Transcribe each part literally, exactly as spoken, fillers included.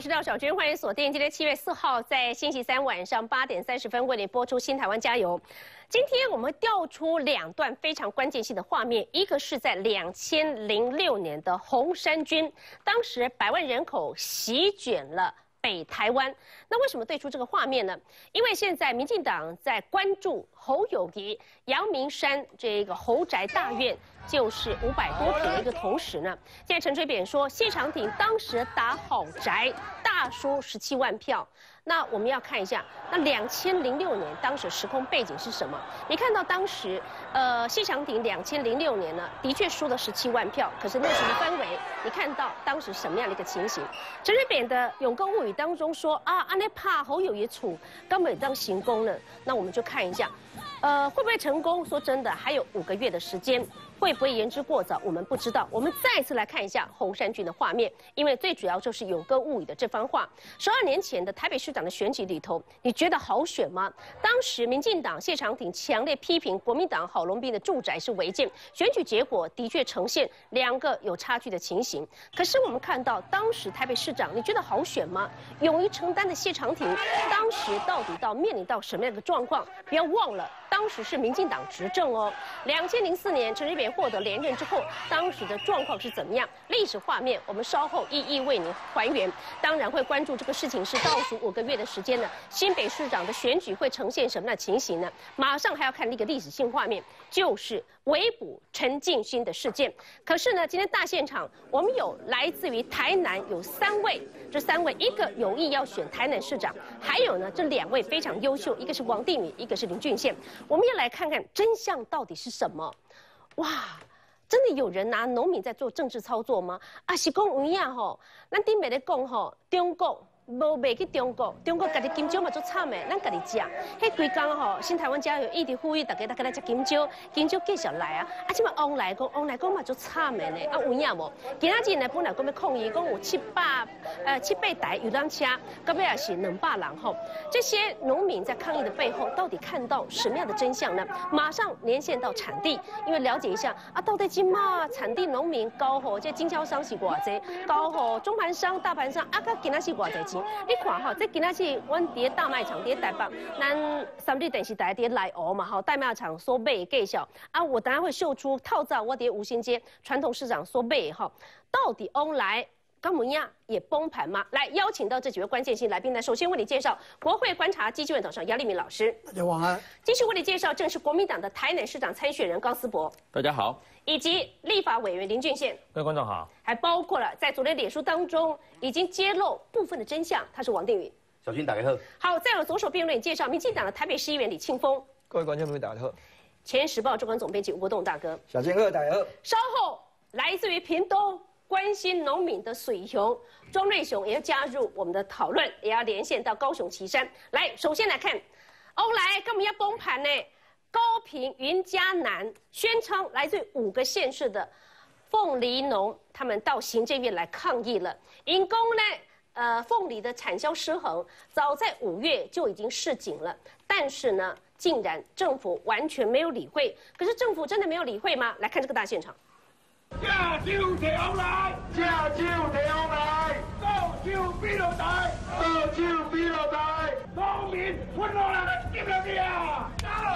是廖小军，欢迎锁定今天七月四号在星期三晚上八点三十分为你播出《新台湾加油》。今天我们调出两段非常关键性的画面，一个是在两千零六年的红衫军，当时百万人口席卷了北台湾。那为什么对出这个画面呢？因为现在民进党在关注侯友宜阳明山这个侯宅大院。 就是五百多平的一个同时呢，现在陈水扁说谢长廷当时打好宅大输十七万票。那我们要看一下，那两千零六年当时时空背景是什么？你看到当时，呃，谢长廷两千零六年呢，的确输了十七万票，可是那时的氛围，你看到当时什么样的一个情形？陈水扁的《永歌物语》当中说啊，安内怕侯友宜处根本当行宫了。那我们就看一下，呃，会不会成功？说真的，还有五个月的时间。 会不会言之过早？我们不知道。我们再次来看一下红衫军的画面，因为最主要就是《永歌物语》的这番话。十二年前的台北市长的选举里头，你觉得好选吗？当时民进党谢长廷强烈批评国民党郝龙斌的住宅是违建，选举结果的确呈现两个有差距的情形。可是我们看到当时台北市长，你觉得好选吗？勇于承担的谢长廷，当时到底到面临到什么样的状况？不要忘了，当时是民进党执政哦。两千零四年陈水扁 获得连任之后，当时的状况是怎么样？历史画面我们稍后一一为您还原。当然会关注这个事情是倒数五个月的时间呢，新北市长的选举会呈现什么样的情形呢？马上还要看一个历史性画面，就是围捕陈进兴的事件。可是呢，今天大现场我们有来自于台南有三位，这三位一个有意要选台南市长，还有呢这两位非常优秀，一个是王定宇，一个是林俊宪。我们要来看看真相到底是什么。 哇，真的有人拿农民在做政治操作吗？啊，是讲有影吼，咱顶面咧讲吼，中国无卖去中国，中国家己金蕉嘛做惨的，咱家己食。迄规工吼，新台湾加油一直呼吁大家大家来食金蕉，金蕉继续来啊！啊，即嘛往来讲，往来讲嘛做惨的呢，啊有影无？今仔日呢本来讲要抗议，讲有七百呃七八台游览车，到尾也是两百人吼。这些农民在抗议的背后，到底看到什么样的真相呢？马上连线到产地，因为了解一下啊，到底今嘛产地农民高吼，这经销商是偌济，高吼中盘商、大盘商啊，甲今仔是偌济。 你看哈，这今仔是阮伫大卖场伫台北，咱三立电视台伫内湖嘛，吼大卖场所买的介绍啊，我当然会秀出套早我伫吴兴街传统市场所买的哈，到底往来甘么样也崩盘吗？来邀请到这几位关键性来宾呢，首先为你介绍国会观察基金会董事长姚立明老师， 大家晚安。 继续为你介绍正是国民党的台南市长参选人高思博， 大家好。 以及立法委员林俊宪， 各位观众好， 还包括了在昨天脸书当中已经揭露部分的真相，他是王定宇。 小军打开后， 好，在我左手边为你介绍民进党的台北市议员李庆丰， 各位观众朋友大家好， 前《时报》周刊总编辑吴国栋大哥， 小金二大家好。 稍后来自于屏东关心农民的水雄庄瑞雄也要加入我们的讨论，也要连线到高雄旗山。来，首先来看，欧来跟我们要崩盘呢。 高屏、云嘉南宣称来自五个县市的凤梨农，他们到行政院来抗议了。因公呢，呃，凤梨的产销失衡，早在五月就已经示警了，但是呢，竟然政府完全没有理会。可是政府真的没有理会吗？来看这个大现场。 驾酒提往来，驾酒提往来，倒酒比落台，倒酒比落台，农民愤怒了，接了你啊！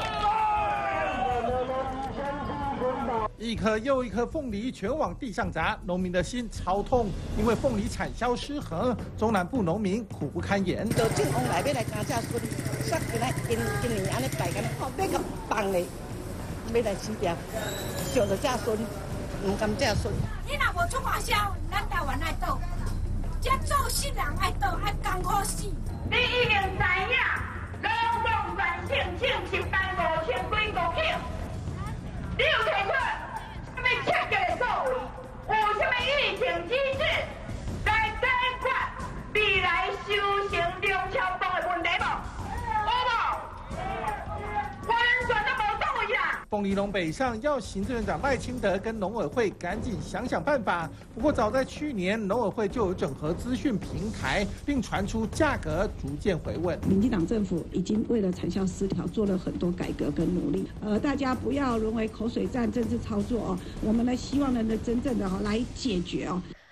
一颗又一颗凤梨全往地上砸，农民的心超痛，因为凤梨产销失衡，中南部农民苦不堪言。 就正往来要来加价孙，杀起来今今年安尼摆个，要个放嘞，要来指标，想着价孙，唔甘价孙。 你若无出外销，咱台湾爱倒，这做事人爱倒，爱艰苦死。你已经知影，劳动软性性是单五千几个票，你有提出？ 什么切嘅作为，有什么预警机制来解决未来修成两桥洞的问题无？有无？完全都无作为啦！ 凤梨农北上要行政院长赖清德跟农委会赶紧想想办法。不过早在去年，农委会就有整合资讯平台，并传出价格逐渐回稳。 民进党政府已经为了产销失调做了很多改革跟努力，呃，大家不要沦为口水战、政治操作哦。我们呢，希望呢，真正的哈来解决哦。 还有一个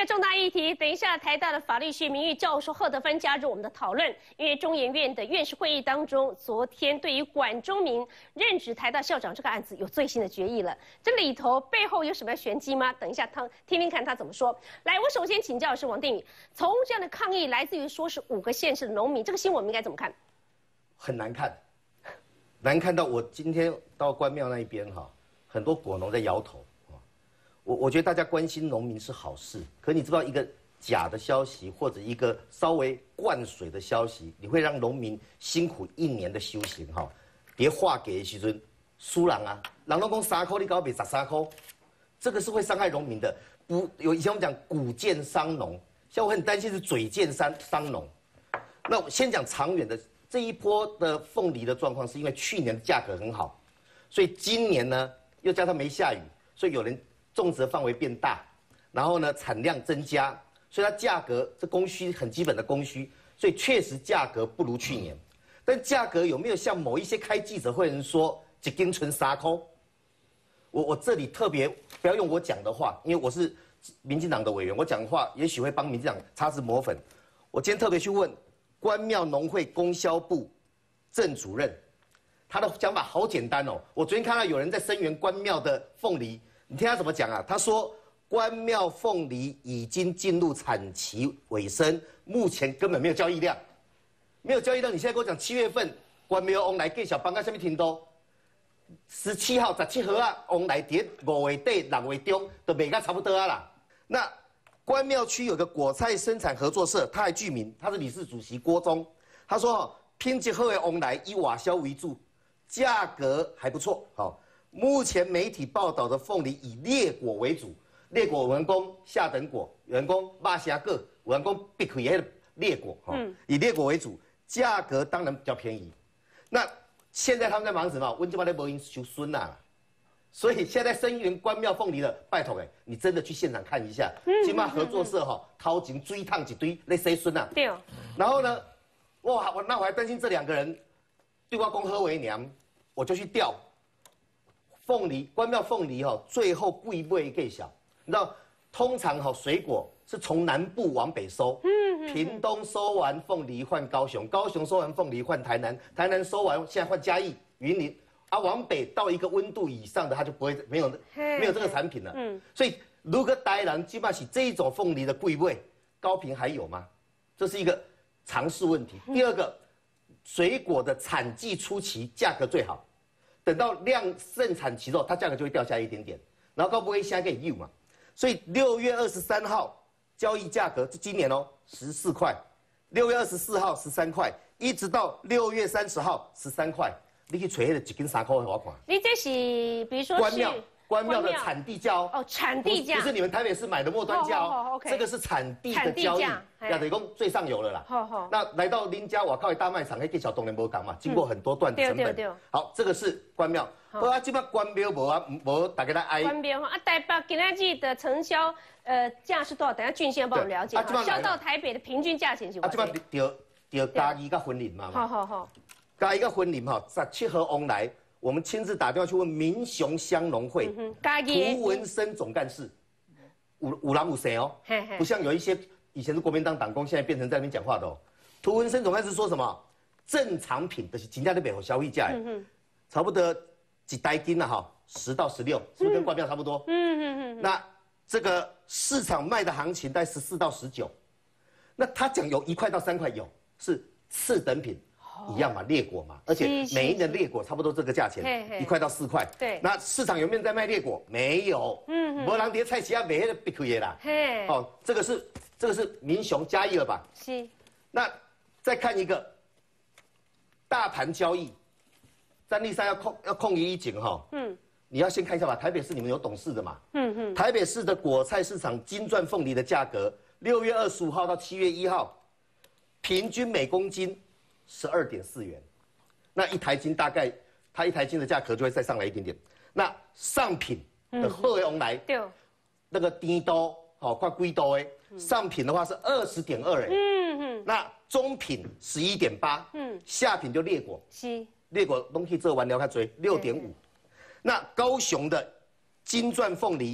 重大议题，等一下台大的法律系名誉教授贺德芬加入我们的讨论。因为中研院的院士会议当中，昨天对于管中闵任职台大校长这个案子有最新的决议了。这里头背后有什么玄机吗？等一下他听听看他怎么说。来，我首先请教的是王定宇，从这样的抗议来自于说是五个县市的农民，这个新闻我们应该怎么看？ 很难看，难看到我今天到关庙那一边哈，很多果农在摇头。我我觉得大家关心农民是好事，可你知道一个假的消息或者一个稍微灌水的消息，你会让农民辛苦一年的修行哈。别划给的时阵，输人啊，人都讲三块，你搞别十三块，这个是会伤害农民的。不，有以前我们讲谷贱伤农，像我很担心是嘴贱伤伤农。那我先讲长远的，这一波的凤梨的状况，是因为去年的价格很好，所以今年呢又加上没下雨，所以有人种植的范围变大，然后呢产量增加，所以它价格这供需很基本的供需，所以确实价格不如去年。但价格有没有像某一些开记者会的人说一斤存三块？我我这里特别不要用我讲的话，因为我是民进党的委员，我讲话也许会帮民进党擦脂抹粉。我今天特别去问关庙农会供销部郑主任，他的讲法好简单哦。我昨天看到有人在声援关庙的凤梨。你听他怎么讲啊？他说关庙凤梨已经进入产期尾声，目前根本没有交易量，没有交易量。你现在跟我讲七月份关庙往来给小帮到下面停都，十七号、十七号啊，往来跌五月底、六月中都卖个差不多啊啦。那关庙区有个果菜生产合作社，他还具名，他是理事主席郭忠，他说哦，品质好的往来以瓦销为主，价格还不错，好。目前媒体报道的凤梨以裂果为主，裂果有人讲下等果，有人讲肉虾果，有人讲必可的裂果，哈、嗯，以裂果为主，价格当然比较便宜。那现在他们在忙什么？温基巴在播音修孙呐，所以现在声援关庙凤梨的，拜托哎，你真的去现场看一下，起码合作社哈，掏钱追烫一堆那塞孙呐。对哦。然后呢，哇，我那我还担心这两个人对我讲好为娘，我就去调。凤梨关庙凤梨哈，最后贵不贵小？你知道，通常哈水果是从南部往北收，嗯，屏东收完凤梨换高雄，高雄收完凤梨换台南，台南收完现在换嘉义、云林，啊往北到一个温度以上的，它就不会没有没有这个产品了。嗯，所以如果台南基本上这一种凤梨的贵不贵，高屏还有吗？这是一个常识问题。第二个，水果的产季初期价格最好。等到量盛产期之后，它价格就会掉下来一点点，然后高不会现在给你 U 嘛，所以六月二十三号交易价格是今年哦十四块，六月二十四号十三块，一直到六月三十号十三块，你去找那个一斤三块给我看。你这是比如说关庙关庙的产地价哦，哦产地价不是你们台北市买的末端价哦，这个是产地的交易，要等于讲最上游了啦。好好，那来到林家，我靠大卖场，那给小东人无讲嘛，经过很多段成本。好，这个是关庙。好啊，基本关庙无啊，无大家来挨。关庙啊，台北今仔日的承销呃价是多少？等下俊先帮我们了解。销到台北的平均价钱是多少？啊，基本就就嘉义跟婚林嘛。好好好。嘉义跟婚林哈，十七号往来。我们亲自打电话去问民雄乡农会涂文生总干事，五五郎五谁哦，不像有一些以前是国民党党工，现在变成在那边讲话的哦。涂文生总干事说什么？正常品的是金价的北后消费价，差不多几袋斤了哈，十到十六，是不是跟关庙差不多？嗯嗯嗯。那这个市场卖的行情在十四到十九，那他讲有一块到三块有，是次等品。一样嘛，裂果嘛，而且每一年裂果差不多这个价钱，一块到四块。对，那市场有没有在卖裂果？没有。嗯，无人碟菜市啊，卖那个必亏的啦。嘿，哦，这个是这个是民雄嘉义了吧？是。那再看一个大盘交易，詹丽珊要控要控一景哈。嗯。你要先看一下吧，台北市你们有董事的嘛？嗯嗯。台北市的果菜市场金钻凤梨的价格，六月二十五号到七月一号，平均每公斤。十二点四元，那一台斤大概它一台斤的价格就会再上来一点点。那上品的贺龙来，对、嗯，那个低多好快贵多哎，上品的话是二十点二哎，嗯嗯，那中品十一点八，嗯，下品就裂果，是裂果东西这完了它追六点五，那高雄的金钻凤梨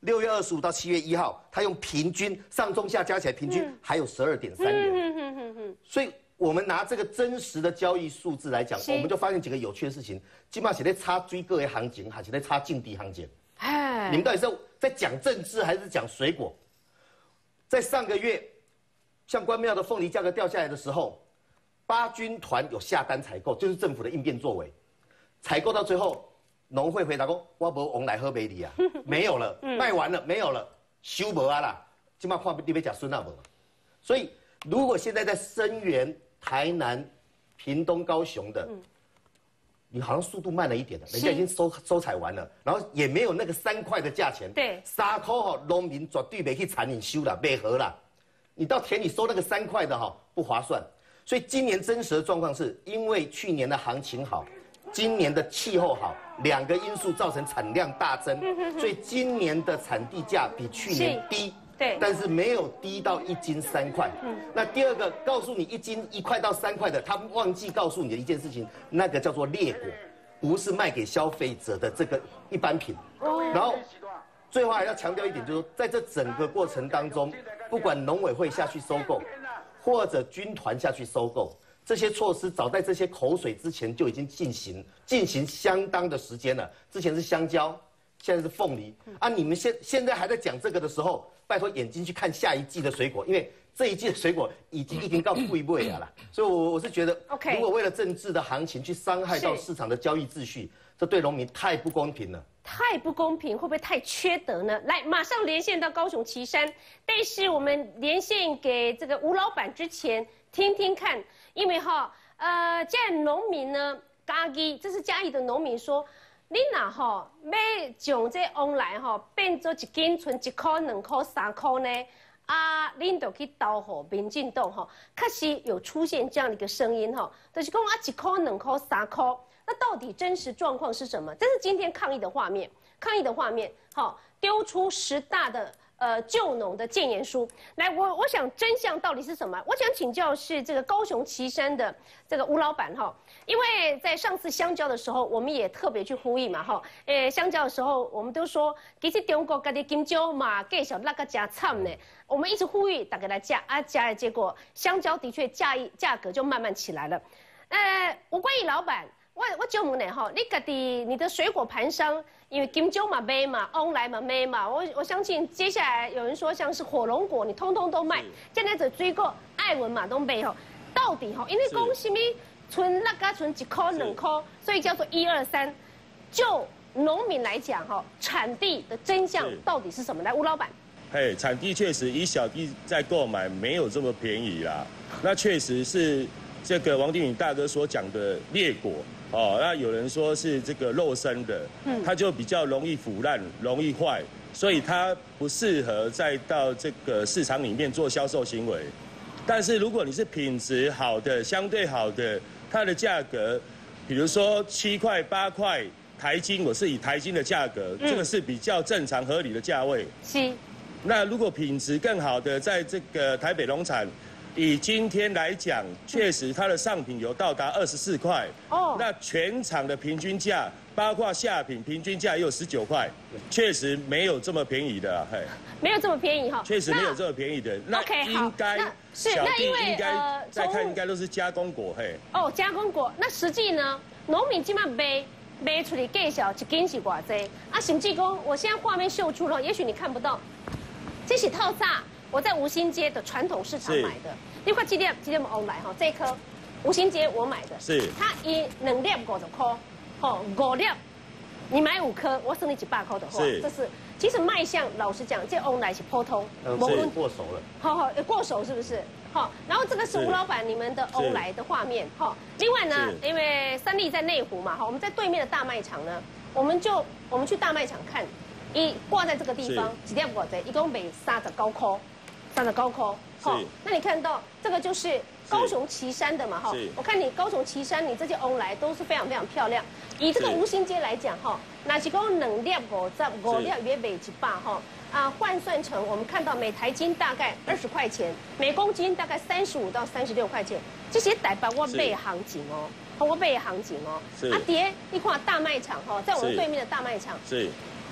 六月二十五到七月一号，它用平均上中下加起来平均还有十二点三元。嗯嗯嗯嗯。所以我们拿这个真实的交易数字来讲，我们就发现几个有趣的事情。基本上是在差追各位行情，还是在差境地行情？哎，你们到底是在讲政治还是讲水果？在上个月，像关庙的凤梨价格掉下来的时候，八军团有下单采购，就是政府的应变作为。采购到最后，农会回答说：“我无往来喝梅梨啊，没有了，卖完了，没有了，收无啊啦。今嘛看你要讲孙那无。所以，如果现在在声援台南、屏东、高雄的，嗯、你好像速度慢了一点了，人家已经收收采完了，然后也没有那个三块的价钱。对，三块哈，农民绝对没去产你收了，没合啦。你到田里收那个三块的哈，不划算。所以今年真实的状况是因为去年的行情好。今年的气候好，两个因素造成产量大增，所以今年的产地价比去年低，对，但是没有低到一斤三块。嗯，那第二个告诉你一斤一块到三块的，他忘记告诉你的一件事情，那个叫做劣果，不是卖给消费者的这个一般品。哦，然后最后还要强调一点，就是说在这整个过程当中，不管农委会下去收购，或者军团下去收购。这些措施早在这些口水之前就已经进行进行相当的时间了。之前是香蕉，现在是凤梨啊！你们现现在还在讲这个的时候，拜托眼睛去看下一季的水果，因为这一季的水果已经已经到贵味了啦。所以我我是觉得，如果为了政治的行情去伤害到市场的交易秩序，这对农民太不公平了。 太不公平，会不会太缺德呢？来，马上连线到高雄旗山，但是我们连线给这个吴老板之前，听听看。因为哈，呃，这农民呢，嘉义，这是嘉义的农民说，你若吼要将这翁来吼变做一斤存一块、两块、三块呢，啊，恁就去投给民进党吼，确实有出现这样的一个声音吼，就是讲啊一块、两块、三块，那到底真实状况是什么？这是今天抗议的画面，抗议的画面，好，丢出十大的。呃，救农的建言书，来，我我想真相到底是什么？我想请教是这个高雄旗山的这个吴老板哈，因为在上次香蕉的时候，我们也特别去呼吁嘛哈，呃，香蕉的时候我们都说，其实中国家的金蕉嘛，继续那个加惨呢，我们一直呼吁大家来加啊加的结果，香蕉的确价价价格就慢慢起来了。呃，吴冠义老板。我我就问你哈，你家己你的水果盘商，因为金蕉嘛卖嘛，翁来嘛卖嘛，我我相信接下来有人说像是火龙果，你通通都卖，现在只追过艾文嘛都卖吼，到底哈，因为讲什么存那个存一块两块，所以叫做一二三。就农民来讲哈，产地的真相到底是什么？来，吴老板。 嘿，产地确实以小弟在购买没有这么便宜啦，那确实是这个王定宇大哥所讲的劣果。哦，那有人说是这个肉生的，嗯，它就比较容易腐烂、容易坏，所以它不适合再到这个市场里面做销售行为。但是如果你是品质好的、相对好的，它的价格，比如说七块、八块台斤，我是以台斤的价格，嗯、这个是比较正常合理的价位。是。那如果品质更好的，在这个台北农产。以今天来讲，确实它的上品有到达二十四块哦，那全场的平均价，包括下品平均价也有十九块，确实没有这么便宜的，嘿， 没有这么便宜哈， 确实没有这么便宜的。那应该小弟应该再看，应该都是加工果，嘿。 哦，加工果，那实际呢，农民今晚卖卖出去介绍一斤是偌济啊？甚至讲，我现在画面秀出了，也许你看不到，这是套炸。我在吴兴街的传统市场买的，你看今天今天我们来哈，这一颗吴兴街我买的，是它一两粒五十块，吼五粒，你买五颗，我送你几百块的话，这是其实卖相，老实讲，这翁来是普通， 嗯，是过熟了， 好好过熟是不是？好，然后这个是吴老板你们的翁来的画面，哈，另外呢，因为三立在内湖嘛，哈，我们在对面的大卖场呢，我们就我们去大卖场看，一挂在这个地方几粒五十，一共卖三十九块。三十高科，好，那你看到这个就是高雄旗山的嘛，哈，我看你高雄旗山，你这些翁来都是非常非常漂亮。以这个吴兴街来讲，哈，那是讲两粒五十，五粒约卖一百，哈，啊，换算成我们看到每台斤大概二十块钱，每公斤大概三十五到三十六块钱，这些台北我卖行情哦，我卖行情哦。啊，爹，你看大卖场哈，在我们对面的大卖场，是。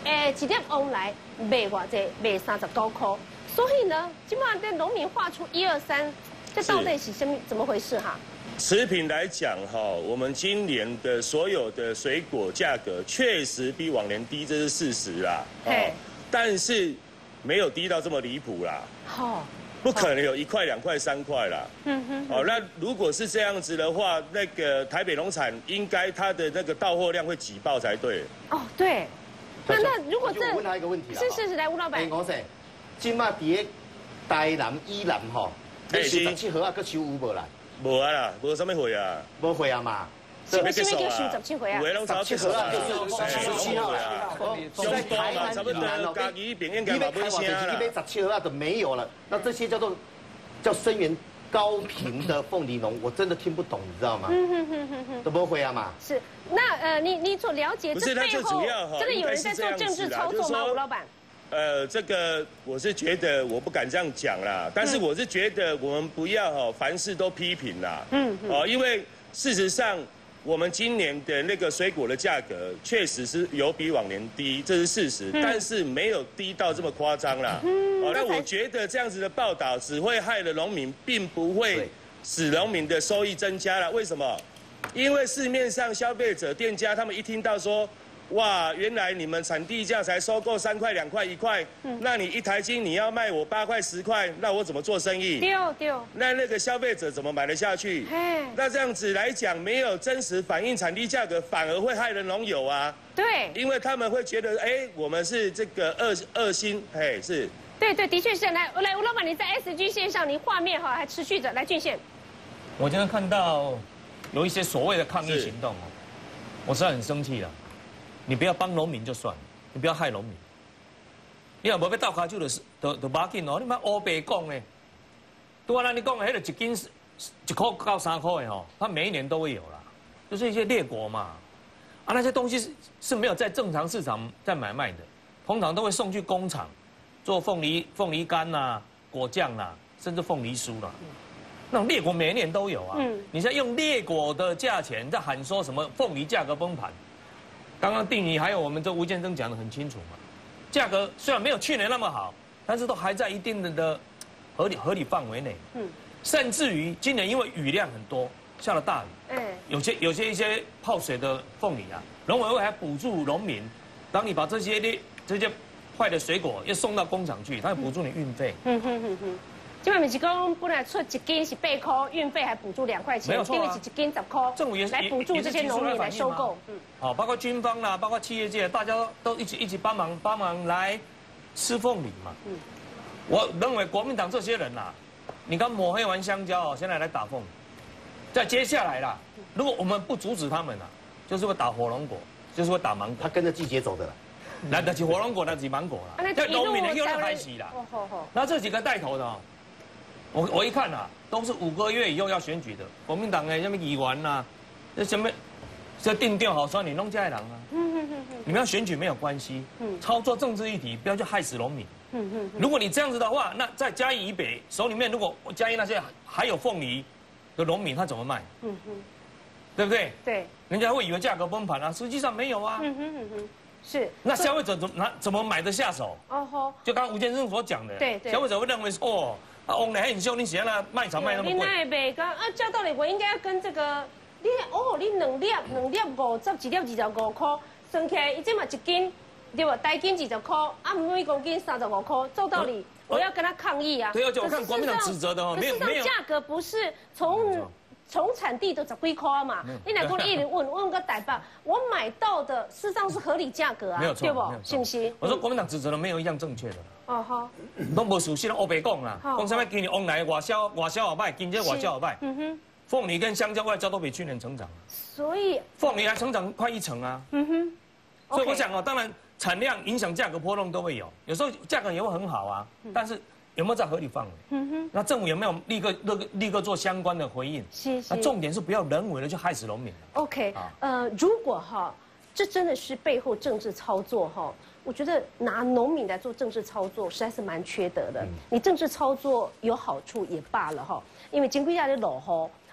诶，一粒往来卖偌济，卖三十九块。所以呢，基本上对农民画出一二三，这到底是什么怎么回事哈？ 持平来讲哈，我们今年的所有的水果价格确实比往年低，这是事实啦。哦，但是没有低到这么离谱啦。好。不可能有一块、两块、三块啦。嗯哼。哦，那如果是这样子的话，那个台北农产应该它的那个到货量会挤爆才对。 哦，对。那那如果这， 我问他一个问题啦。 是是是，来吴老板。 哎，我说，今麦伫台南以南吼，你十七号啊，佮收有无啦？ 无啊啦，无什么货啊。 无货啊嘛。 是不是叫收十七回啊？ 有的拢差不多啊，十七号啊。在台南差不多，家己边应该嘛不声啦。 一杯十七号都没有了，那这些叫做叫生源高频的凤梨农，我真的听不懂，你知道吗？嗯哼哼哼哼，都不会啊嘛。 是，那呃，你你所了解这背后，真的有人在做政治操作吗？吴老板？ 呃，这个我是觉得我不敢这样讲啦，但是我是觉得我们不要哈凡事都批评啦。嗯。哦，因为事实上。我们今年的那个水果的价格确实是有比往年低，这是事实，嗯、但是没有低到这么夸张啦。嗯，哦，那我觉得这样子的报道只会害了农民，并不会使农民的收益增加了。为什么？因为市面上消费者、店家他们一听到说，哇，原来你们产地价才收购三块、两块、一块，嗯、那你一台斤你要卖我八块、十块，那我怎么做生意？ 丢丢。 那那个消费者怎么买得下去？那这样子来讲，没有真实反映产地价格，反而会害人农友啊。 对。 因为他们会觉得，哎，我们是这个二二星，嘿，是。 对对，的确是。来来，吴老板，你在 S G 线上，你画面哈还持续着。来，俊宪。 我今天看到有一些所谓的抗议行动哦，我实在很生气了。你不要帮农民就算了，你不要害农民。你若无要倒卡手，就是就就马紧哦。你莫乌白讲呢。拄啊，咱你讲的迄个一斤一块到三块的吼，它每一年都会有啦，就是一些劣果嘛。啊，那些东西是是没有在正常市场在买卖的，通常都会送去工厂做凤梨凤梨干啦、果酱啦，甚至凤梨酥啦。那种劣果每一年都有啊。嗯。你在用劣果的价钱在喊说什么凤梨价格崩盘？刚刚定义还有我们这吴建生讲得很清楚嘛，价格虽然没有去年那么好，但是都还在一定的的合理合理范围内。嗯，甚至于今年因为雨量很多，下了大雨，嗯，有些有些一些泡水的凤梨啊，农委会还补助农民，当你把这些的这些坏的水果要送到工厂去，他会补助你运费。嗯哼哼哼。今晚每是讲本来出一斤是八块，运费还补助两块钱，因为是一斤十块，政府也来补助这些农民来收购。嗯，好，包括军方啦，包括企业界，大家都一起一起帮忙帮忙来吃凤梨嘛。嗯，我认为国民党这些人呐，你刚抹黑完香蕉哦，现在来打凤梨，再接下来啦，如果我们不阻止他们啊，就是会打火龙果，就是会打芒果。 他跟着季节走的啦。 那就是火龙果，那是芒果啦。那农民的又在开始啦。哦好好。那这几个带头的哦。我我一看啊，都是五个月以后要选举的，国民党的什么议员呐，这什么，这定调好说你弄家人啊，嗯嗯嗯你们要选举没有关系，嗯，操作政治议题不要去害死农民，嗯嗯如果你这样子的话，那在嘉义以北手里面，如果嘉义那些还有凤梨的农民，他怎么卖？嗯哼，对不对？对，人家会以为价格崩盘啊，实际上没有啊，嗯哼嗯哼，是，那消费者怎么怎么买得下手？哦吼，就刚刚吴先生所讲的，对对，消费者会认为说哦。啊，往来很凶，你写那卖场卖那么贵。你那卖讲啊，照道理我应该要跟这个，你哦，你两粒两粒五十，一粒二十五块，算起来，伊这嘛一斤，对吧？大斤二十块，啊，每公斤三十五块，照道理我要跟他抗议啊。对，而且我看国民党指责的哦，没有没有。价格不是从从产地都十几块嘛，你来讲一直问问个台北，我买到的事实上是合理价格啊，对不？是不是？我说国民党指责的没有一样正确的。哦好，拢无熟悉拢乌白讲啦，讲什么今年往来外销外销好卖，今年外销好卖。嗯哼，凤梨跟香蕉外销都比去年成长。所以凤梨还成长快一成啊。嗯哼，所以我想哦，当然产量影响价格波动都会有，有时候价格也会很好啊，但是有没有在合理范围？嗯哼，那政府有没有立刻立刻立刻做相关的回应？是是。那重点是不要人为的去害死农民。OK，呃，如果哈，这真的是背后政治操作哈。我觉得拿农民来做政治操作实在是蛮缺德的。你政治操作有好处也罢了哈，因为经过下的落雨，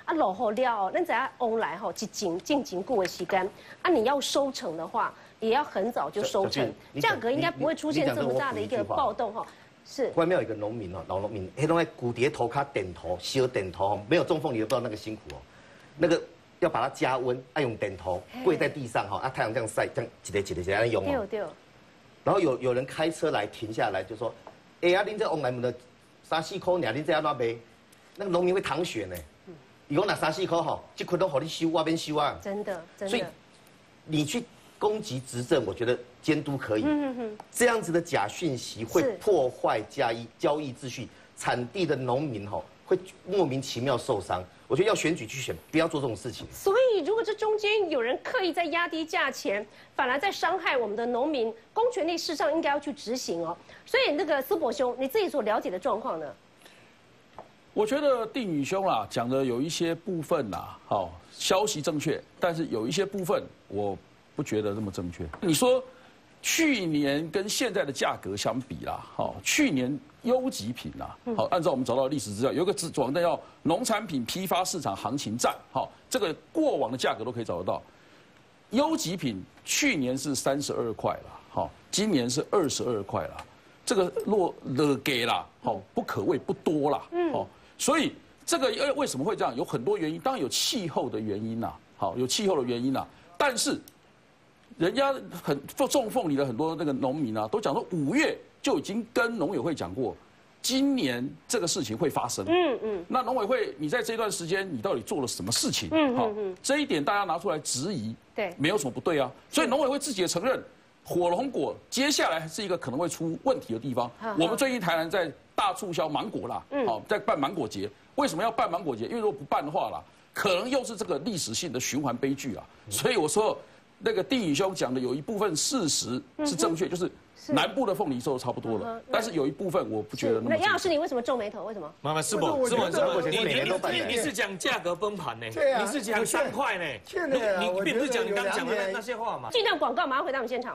啊，落后了哦，咱知影往来吼一进进进过的时间，啊，你要收成的话，也要很早就收成，价格应该不会出现这么大的一个暴动哈。是。关庙有一个农民哦，老农民，黑东在骨碟头卡点头，修点头，没有种凤梨的不知道那个辛苦哦，那个要把它加温，爱用点头，跪在地上哈，啊，太阳这样晒，这样一个一个这样用哦。对对。然后有有人开车来停下来就说，哎呀，恁这往来门的三四块，俩恁这要哪卖？那个农民会淌血呢。伊讲那三四块吼，这块都好你收，我边收啊。真的，真的。所以你去攻击执政，我觉得监督可以。嗯嗯这样子的假讯息会破坏交易交易秩序，产地的农民吼会莫名其妙受伤。我觉得要选举去选，不要做这种事情。所以，如果这中间有人刻意在压低价钱，反而在伤害我们的农民，公权力事实上应该要去执行哦。所以，那个思博兄，你自己所了解的状况呢？ 我觉得定宇兄啦讲的有一些部分啦，好消息正确，但是有一些部分我不觉得这么正确。你说去年跟现在的价格相比啦，好，去年优级品啦，好，按照我们找到的历史资料，有一个字网站叫农产品批发市场行情站，好，这个过往的价格都可以找得到。优级品去年是三十二块了，好，今年是二十二块了，这个落了给啦，好，不可谓不多啦，好。所以这个为什么会这样？有很多原因，当然有气候的原因呐，好，有气候的原因呐。但是，人家很种凤梨的很多那个农民啊，都讲说五月就已经跟农委会讲过，今年这个事情会发生。嗯嗯。那农委会，你在这段时间你到底做了什么事情？嗯嗯嗯。这一点大家拿出来质疑，对，没有什么不对啊。所以农委会自己也承认，火龙果接下来是一个可能会出问题的地方。我们最近台南在大促销芒果啦，好，在办芒果节。为什么要办芒果节？因为如果不办的话啦，可能又是这个历史性的循环悲剧啊。所以我说，那个定宇兄讲的有一部分事实是正确，就是南部的凤梨收的差不多了，但是有一一部分我不觉得那么。那杨老师，你为什么皱眉头？为什么？妈妈，师伯，师伯，你你你是讲价格崩盘呢？你是讲三块呢？你你并不是讲你刚讲的那那些话嘛？进段广告，马上回到我们现场。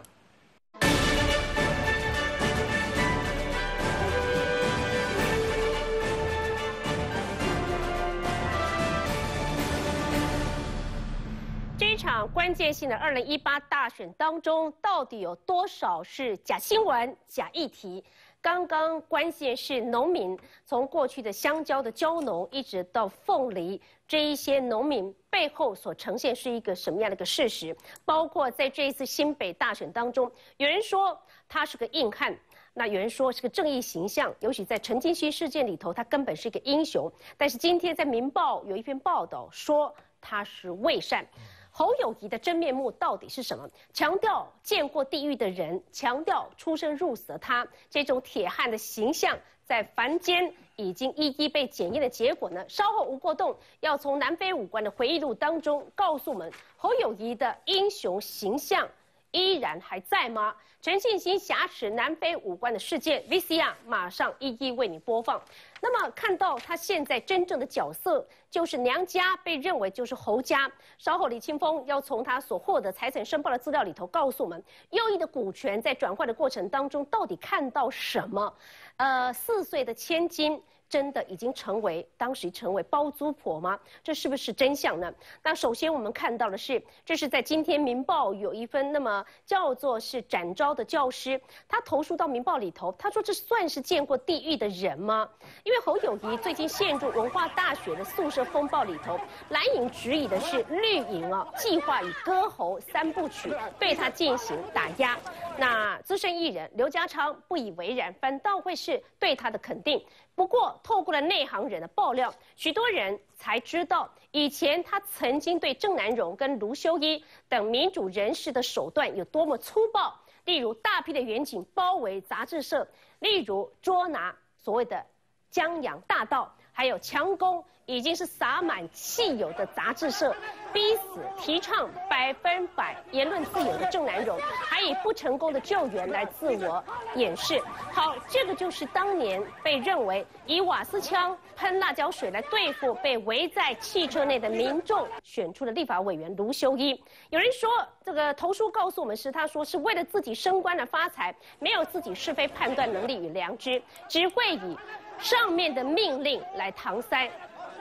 这一场关键性的二零一八大选当中，到底有多少是假新闻、假议题？刚刚关键是农民从过去的香蕉的蕉农，一直到凤梨，这一些农民背后所呈现是一个什么样的一个事实？包括在这一次新北大选当中，有人说他是个硬汉。那有人说是个正义形象，尤其在陈金溪事件里头，他根本是一个英雄。但是今天在《民报》有一篇报道说他是伪善。侯友宜的真面目到底是什么？强调见过地狱的人，强调出生入死的他，这种铁汉的形象在凡间已经一一被检验的结果呢？稍后吴国栋要从南非武官的回忆录当中告诉我们，侯友宜的英雄形象依然还在吗？陈信心挟持南非武官的事件 V C R 马上一一为你播放。那么看到他现在真正的角色，就是娘家被认为就是侯家。稍后李清峰要从他所获得财产申报的资料里头告诉我们，右翼的股权在转换的过程当中到底看到什么？呃，四岁的千金真的已经成为当时成为包租婆吗？这是不是真相呢？那首先我们看到的是，这是在今天《民报》有一份那么叫做是展昭的教师，他投诉到《民报》里头，他说这算是见过地狱的人吗？因为侯友宜最近陷入文化大学的宿舍风暴里头，蓝营质疑的是绿营啊计划以割喉三部曲对他进行打压。那资深艺人刘家昌不以为然，反倒会是对他的肯定。不过，透过了内行人的爆料，许多人才知道，以前他曾经对郑南榕跟卢修一等民主人士的手段有多么粗暴。例如，大批的远警包围杂志社；例如，捉拿所谓的江洋大盗，还有强攻已经是洒满汽油的杂志社，逼死提倡百分百言论自由的郑南榕，还以不成功的救援来自我掩饰。好，这个就是当年被认为以瓦斯枪喷辣椒水来对付被围在汽车内的民众选出的立法委员卢修一。有人说，这个投书告诉我们是，他说是为了自己升官而发财，没有自己是非判断能力与良知，只会以上面的命令来搪塞。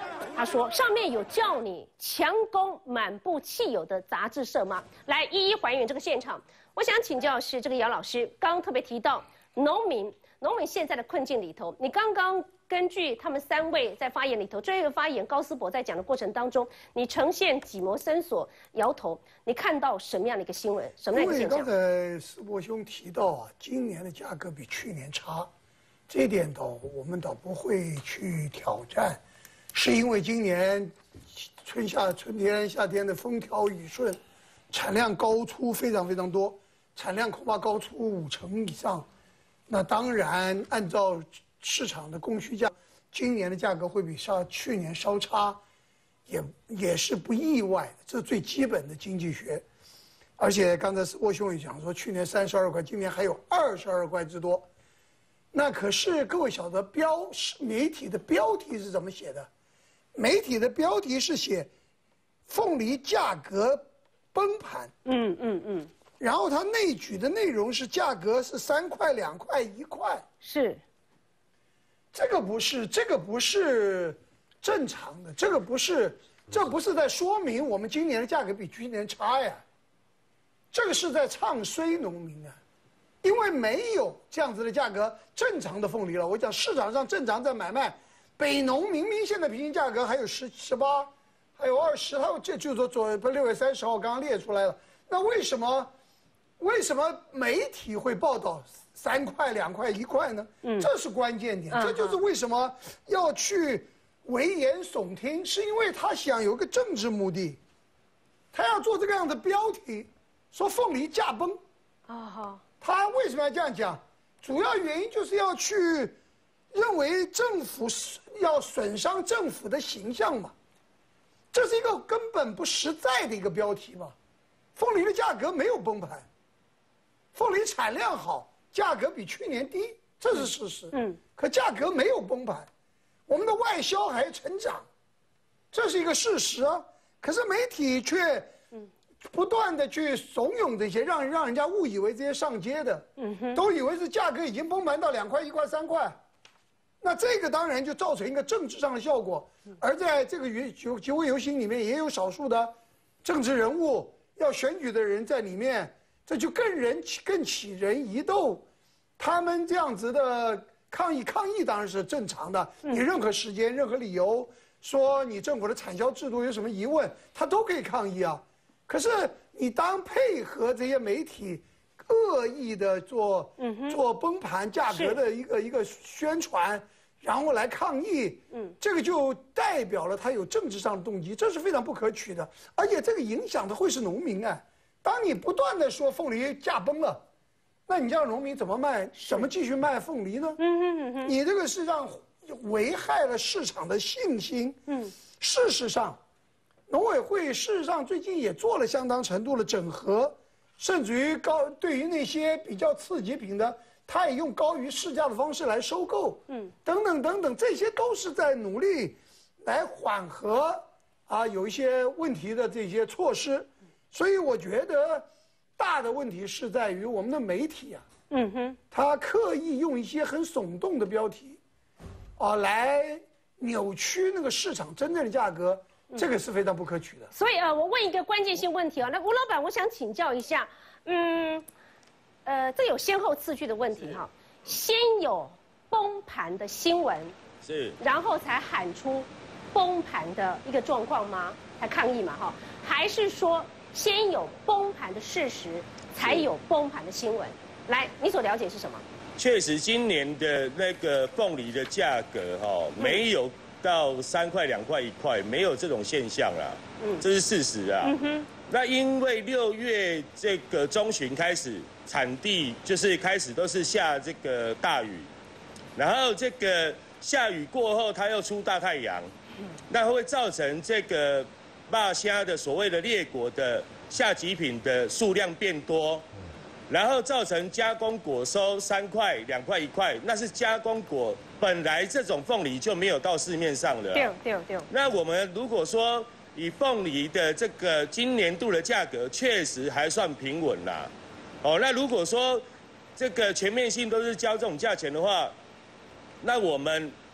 他说上面有叫你强攻满布汽油的杂志社吗？来一一还原这个现场。我想请教的是这个姚老师，刚刚特别提到农民，农民现在的困境里头，你刚刚根据他们三位在发言里头，最后一个发言高思博在讲的过程当中，你呈现几模深锁，摇头，你看到什么样的一个新闻，什么样的一个现象？ 因为刚才思博兄提到啊，今年的价格比去年差，这一点倒我们倒不会去挑战，是因为今年春夏春天夏天的风调雨顺，产量高出非常非常多，产量恐怕高出五成以上。那当然，按照市场的供需价，今年的价格会比上去年稍差，也也是不意外的，这是最基本的经济学。而且刚才沃兄也讲说，去年三十二块，今年还有二十二块之多。那可是各位晓得标媒体的标题是怎么写的？媒体的标题是写凤梨价格崩盘。 嗯嗯嗯。 然后它内举的内容是价格是三块、两块、一块。 是。 这个不是，这个不是正常的，这个不是，这不是在说明我们今年的价格比去年差呀。这个是在唱衰农民啊。因为没有这样子的价格正常的凤梨了，我讲市场上正常在买卖，北农明明现在平均价格还有十十八，还有二十，还有这就是说左不六月三十号刚刚列出来了。那为什么为什么媒体会报道三块、两块、一块呢？嗯，这是关键点，这就是为什么要去危言耸听，是因为他想有个政治目的，他要做这个样的标题，说凤梨价崩。啊好。他为什么要这样讲？主要原因就是要去认为政府要损伤政府的形象嘛，这是一个根本不实在的一个标题嘛。凤梨的价格没有崩盘，凤梨产量好，价格比去年低，这是事实。嗯，可价格没有崩盘，我们的外销还成长，这是一个事实啊。可是媒体却不断的去怂恿这些，让让人家误以为这些上街的，嗯哼，都以为是价格已经崩盘到两块、一块、三块，那这个当然就造成一个政治上的效果。而在这个游集会游行里面，也有少数的政治人物要选举的人在里面，这就更人更起人疑窦。他们这样子的抗议，抗议当然是正常的，你任何时间、任何理由说你政府的产销制度有什么疑问，他都可以抗议啊。可是你当配合这些媒体恶意的做、嗯、做崩盘价格的一个一个宣传，然后来抗议，嗯，这个就代表了他有政治上的动机，这是非常不可取的。而且这个影响的会是农民啊。当你不断的说凤梨价崩了，那你让农民怎么卖？怎么继续卖凤梨呢？嗯嗯嗯，你这个是让危害了市场的信心。嗯，事实上。农委会事实上最近也做了相当程度的整合，甚至于高对于那些比较次级品的，他也用高于市价的方式来收购，嗯，等等等等，这些都是在努力来缓和啊有一些问题的这些措施。所以我觉得大的问题是在于我们的媒体啊，嗯哼，他刻意用一些很耸动的标题，啊来扭曲那个市场真正的价格。这个是非常不可取的。 所以呃，我问一个关键性问题啊，那吴老板，我想请教一下，嗯，呃，这有先后次序的问题哈，先有崩盘的新闻，是，然后才喊出崩盘的一个状况吗？才抗议嘛哈？还是说先有崩盘的事实，才有崩盘的新闻？来，你所了解是什么？ 确实，今年的那个凤梨的价格哈，没有到三块、两块、一块，没有这种现象啦，嗯，这是事实啊。嗯哼。那因为六月这个中旬开始，产地就是开始都是下这个大雨，然后这个下雨过后，它又出大太阳，那会造成这个肉虾的所谓的列果的下级品的数量变多。然后造成加工果收三块、两块、一块，那是加工果，本来这种凤梨就没有到市面上的。对对对。那我们如果说以凤梨的这个今年度的价格，确实还算平稳啦。哦，那如果说这个全面性都是交这种价钱的话，那我们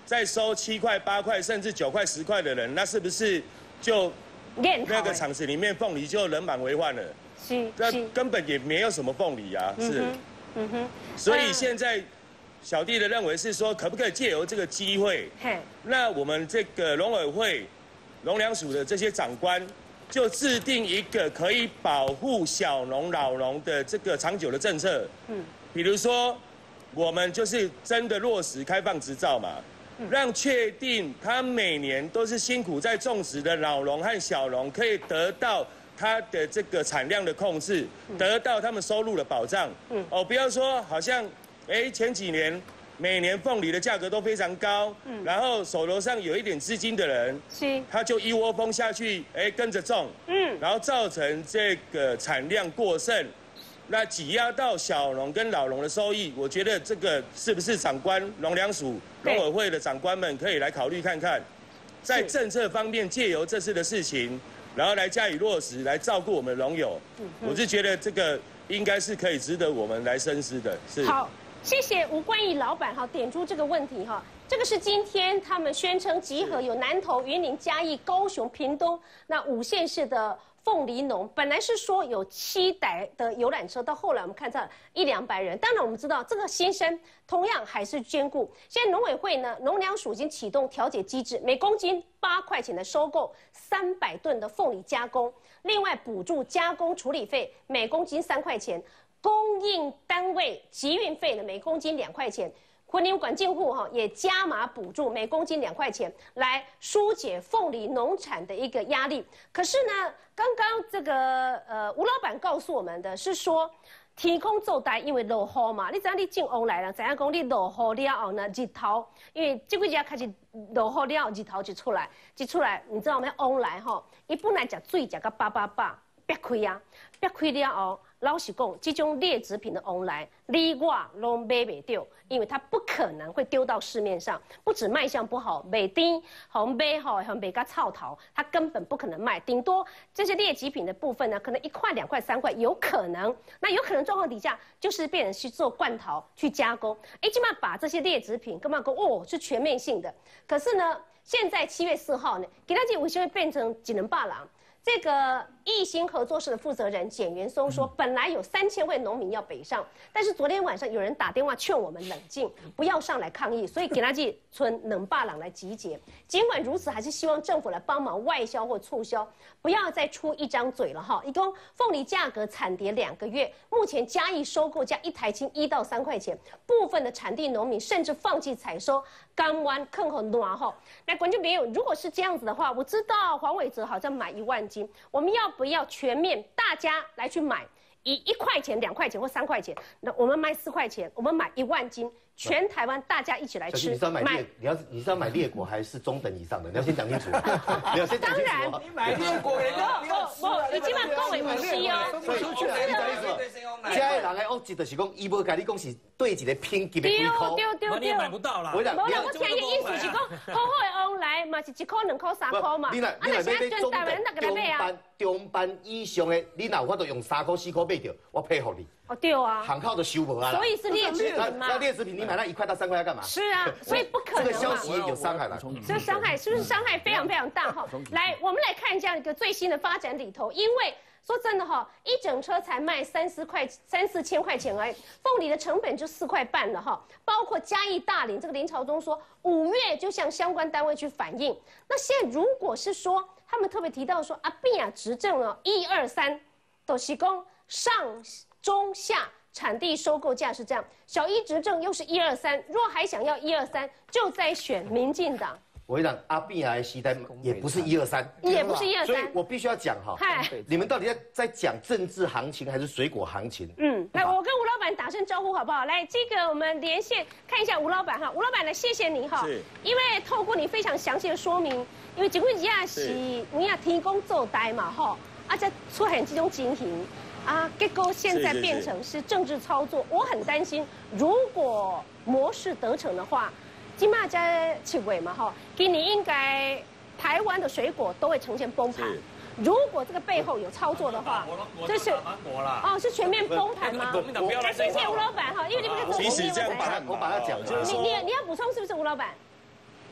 在收七块、八块甚至九块、十块的人，那是不是就那个场子里面凤梨就人满为患了？ 是， 那根本也没有什么凤梨啊，是。嗯哼。所以现在小弟的认为是说，可不可以借由这个机会，那我们这个农委会、农粮署的这些长官，就制定一个可以保护小农、老农的这个长久的政策。嗯。比如说，我们就是真的落实开放执照嘛。让确定他每年都是辛苦在种植的老农和小农可以得到他的这个产量的控制，得到他们收入的保障。嗯，哦，不要说好像，哎，前几年每年凤梨的价格都非常高，嗯，然后手头上有一点资金的人，是，他就一窝蜂下去，哎，跟着种，嗯，然后造成这个产量过剩。那挤压到小农跟老农的收益，我觉得这个是不是长官、农粮署、农委会的长官们可以来考虑看看，在政策方面借由这次的事情，然后来加以落实，来照顾我们的农友。我是觉得这个应该是可以值得我们来深思的。是。好， 谢谢吴冠义老板哈点出这个问题哈。这个是今天他们宣称集合有南投、云林、嘉义、高雄、屏东那五县市的凤梨农，本来是说有七台的游览车，到后来我们看到一两百人。当然我们知道这个新生同样还是兼顾。现在农委会呢，农粮署已经启动调解机制，每公斤八块钱的收购三百吨的凤梨加工，另外补助加工处理费每公斤三块钱，供应单位集运费呢每公斤两块钱。婚林管进户哈也加码补助，每公斤两块钱，来疏解凤梨农产的一个压力。可是呢，刚刚这个呃吴老板告诉我们的是说，天空骤呆，因为落雨嘛，你知道你进欧来了，怎样讲你落雨了后呢，日头，因为这几日开始落雨了后，日头就出来，一出来，你知道吗？欧来吼，伊本来食水食到饱饱饱，憋开啊，憋开了后。老实讲，这种劣质品的往来，你我都买不到，因为它不可能会丢到市面上。不止卖相不好，卖甜，好卖好，还卖个臭头，它根本不可能卖。顶多这些劣质品的部分呢，可能一块、两块、三块，有可能。那有可能状况底下，就是变成去做罐头去加工。哎，起码把这些劣质品，干嘛讲哦是全面性的。可是呢，现在七月四号呢，给大家为什么会变成只能霸狼？这个义兴合作社的负责人简元松说，本来有三千位农民要北上，但是昨天晚上有人打电话劝我们冷静，不要上来抗议，所以给他去村冷霸朗来集结。尽管如此，还是希望政府来帮忙外销或促销，不要再出一张嘴了哈。一共凤梨价格惨跌两个月，目前嘉义收购价一台斤一到三块钱，部分的产地农民甚至放弃采收，甘湾坑和暖哈。那观众朋友，如果是这样子的话，我知道黄伟哲好像买一万斤。我们要不要全面大家来去买，以一块钱、两块钱或三块钱，那我们卖四块钱，我们买一万斤，全台湾大家一起来吃。 你是要买劣，你要你是要买劣果还是中等以上的？你要先讲清楚。你要先讲清楚。当然， 你买劣果，人家不不，已经买够为五十哦。 所以出去了，你讲意思。家的人的恶质就是讲，伊无甲你讲是对一个品级的几块， 对对对， 你买不到啦。 我讲， 我我听伊意思是讲，好好的往来嘛是一块、两块、三块嘛。 你若你若买买中中班中班以上的，你若有法度用三块、四块买到，我佩服你。 哦，对啊， 行靠都收无啊。 所以是劣质品嘛。 那劣质品你买那一块到三块要干嘛？ 是啊，所以不可能嘛。 这个消息有伤害了， 这个伤害是不是伤害非常非常大哈？来，我们来看这样一个最新的发展里头，因为。说真的哈，一整车才卖三四块、三四千块钱而已，凤梨的成本就四块半了哈。包括嘉义、大林，这个林朝忠说，五月就向相关单位去反映。那现在如果是说，他们特别提到说，阿扁啊执政了，一二三，都是供上中下产地收购价是这样，小一执政又是一二三，若还想要一二三，就再选民进党。 我跟你讲，阿扁来的时代也不是一二三， 也不是一二三， 所以我必须要讲哈，你们到底在在讲政治行情还是水果行情？ 嗯，来，我跟吴老板打声招呼好不好？来，这个我们连线看一下吴老板哈，吴老板来，谢谢你哈，因为透过你非常详细的说明，因为这几日是你也提供做呆嘛哈，啊，再出现这种情形啊，结果现在变成是政治操作，我很担心，如果模式得逞的话。今嘛在七月嘛哈，今年应该台湾的水果都会呈现崩盘。如果这个背后有操作的话，这是哦，是全面崩盘吗？谢谢吴老板哈，因为你们其实这样把它我把它讲， 你你你要补充是不是吴老板？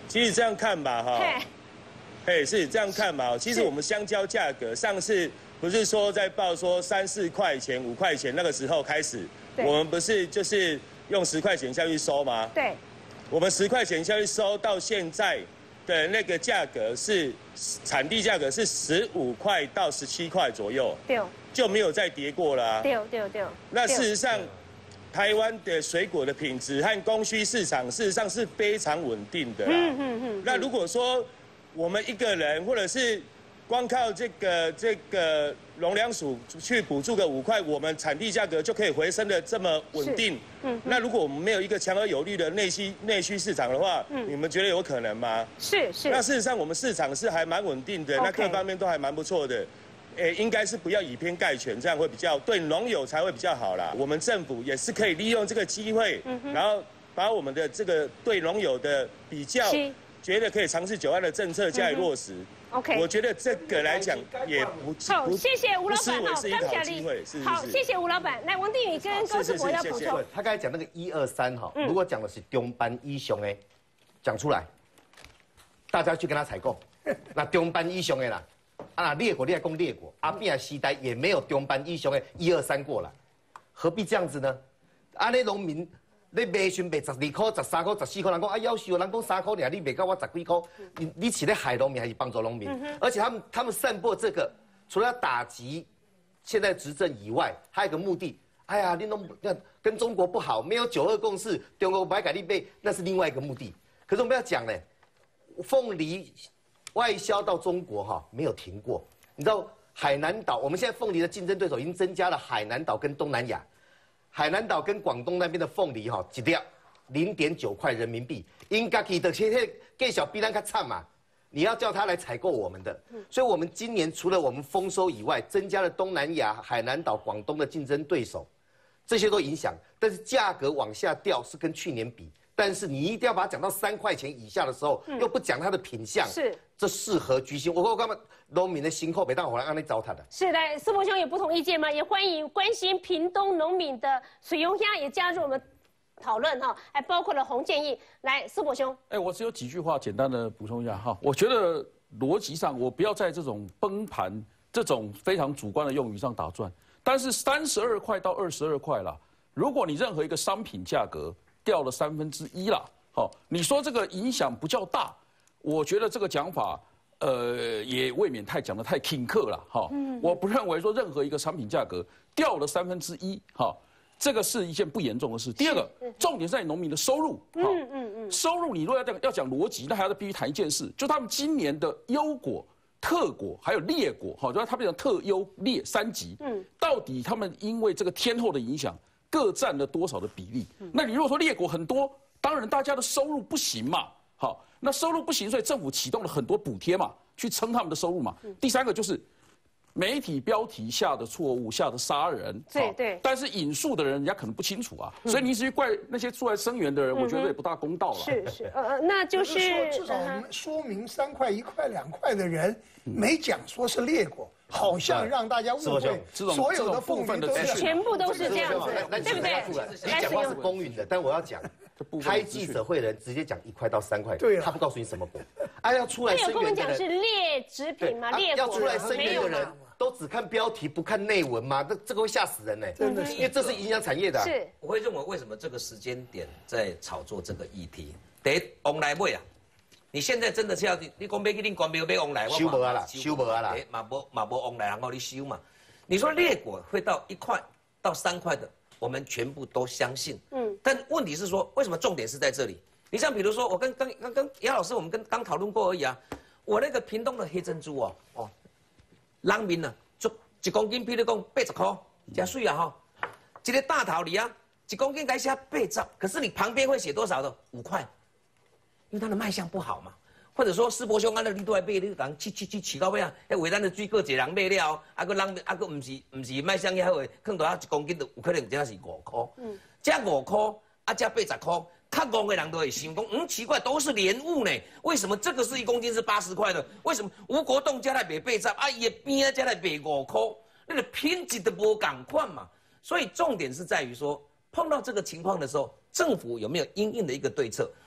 其实这样看吧，哈，哎，是这样看嘛。其实我们香蕉价格上次不是说在报说三四块钱、五块钱那个时候开始，我们不是就是用十块钱下去收吗？ 对， 我们十块钱下去收到现在的那个价格是产地价格是十五块到十七块左右， 对， 就没有再跌过了。 对对对。 那事实上。台湾的水果的品质和供需市场，事实上是非常稳定的啦。嗯嗯嗯。那如果说我们一个人，或者是光靠这个这个农粮署去补助个五块，我们产地价格就可以回升的这么稳定。嗯。那如果我们没有一个强而有力的内需内需市场的话，嗯，你们觉得有可能吗？ 是是。 那事实上我们市场是还蛮稳定的，那各方面都还蛮不错的。诶，应该是不要以偏概全，这样会比较对农友才会比较好啦。我们政府也是可以利用这个机会，嗯、然后把我们的这个对农友的比较，觉得可以长治久安的政策加以落实。嗯、OK， 我觉得这个来讲也不好。谢谢吴老板，好， 是一个好机会，是好，谢谢吴老板。来，王定宇跟高世博要补充。 他刚才讲那个一二三哈，如果讲的是中班以上的，讲出来，大家去跟他采购。那中班以上的啦。啊，列国你还讲列国，阿扁的时代也没有中班以上的一二三过来，何必这样子呢？啊，那农民你卖旬卖十二块、十三块、十四块，人讲啊，要求人讲三块尔，你卖到我十几块，你你是在害农民还是帮助农民？嗯、而且他们他们散播这个，除了要打击现在执政以外，还有一个目的，哎呀，你弄跟中国不好，没有九二共识，中国白改立备，那是另外一个目的。可是我们要讲呢，凤梨。外销到中国哈没有停过，你知道海南岛，我们现在凤梨的竞争对手已经增加了海南岛跟东南亚，海南岛跟广东那边的凤梨哈一粒零点九块人民币，应该给的现在更小比咱较惨嘛，你要叫他来采购我们的，所以我们今年除了我们丰收以外，增加了东南亚、海南岛、广东的竞争对手，这些都影响，但是价格往下掉是跟去年比。但是你一定要把它讲到三块钱以下的时候，嗯、又不讲它的品相， 是这适合居心。我我干嘛农民的心口，别当我来让你糟蹋的。 是来，世博兄有不同意见吗？也欢迎关心屏东农民的水溶虾也加入我们讨论哈，还包括了洪建义。来，世博兄， 哎，我只有几句话简单的补充一下哈。我觉得逻辑上，我不要在这种崩盘、这种非常主观的用语上打转。但是三十二块到二十二块啦，如果你任何一个商品价格掉了三分之一啦，好，你说这个影响不较大，我觉得这个讲法，呃，也未免太讲得太苛刻了，哈。嗯。我不认为说任何一个产品价格掉了三分之一，哈，这个是一件不严重的事。第二个，重点在农民的收入，嗯嗯嗯，收入你如果要讲要讲逻辑，那还要必须谈一件事，就他们今年的优果、特果还有劣果，哈，就是它变成特优劣三级，嗯，到底他们因为这个天候的影响。各占了多少的比例？那你如果说劣果很多，当然大家的收入不行嘛。好，那收入不行，所以政府启动了很多补贴嘛，去撑他们的收入嘛。第三个就是媒体标题下的错误，下的杀人。 对对。 但是引述的人，人家可能不清楚啊，所以你一直去怪那些出来声援的人，我觉得也不大公道了。 是是，呃，那就是至少说明三块、一块、两块的人没讲说是劣果。好像让大家误会，所有的部分的全部都是这样子，对不对？ 你讲话是公允的，但我要讲，开记者会的人直接讲一块到三块，他不告诉你什么果，啊，要出来声援的人， 有跟我们讲是劣质品嘛，劣果要出来声援的人都只看标题不看内文嘛，这这个会吓死人呢，真的是，因为这是影响产业的。 是， 我会认为为什么这个时间点在炒作这个议题？得往来买啊。你现在真的是要你讲买去恁官庙买往来， 收无啊啦，收无啊啦， 嘛无嘛无往来，然后你收嘛。你说劣果会到一块到三块的，我们全部都相信。嗯，但问题是说，为什么重点是在这里？你像比如说，我跟刚刚刚杨老师，我们跟刚讨论过而已啊。我那个屏东的黑珍珠哦，哦，人民呢，就一公斤，比如讲八十块，真水啊哈。一个大桃李啊，一公斤该写八十，可是你旁边会写多少的？五块。因为它的卖相不好嘛，或者说世博兄安的你都来买，你讲去去去起到尾啊，迄为咱的水果一人买了，啊个人啊个唔是唔是卖相遐好的，可能到一公斤就有可能真是五块，嗯，这五块啊这八十块，较戆的人都会想讲，嗯奇怪都是莲雾呢，为什么这个是一公斤是八十块的？为什么吴国栋家来卖八十，啊伊边家来卖五块？那个品质都无共款嘛，所以重点是在于说，碰到这个情况的时候，政府有没有因应的一个对策？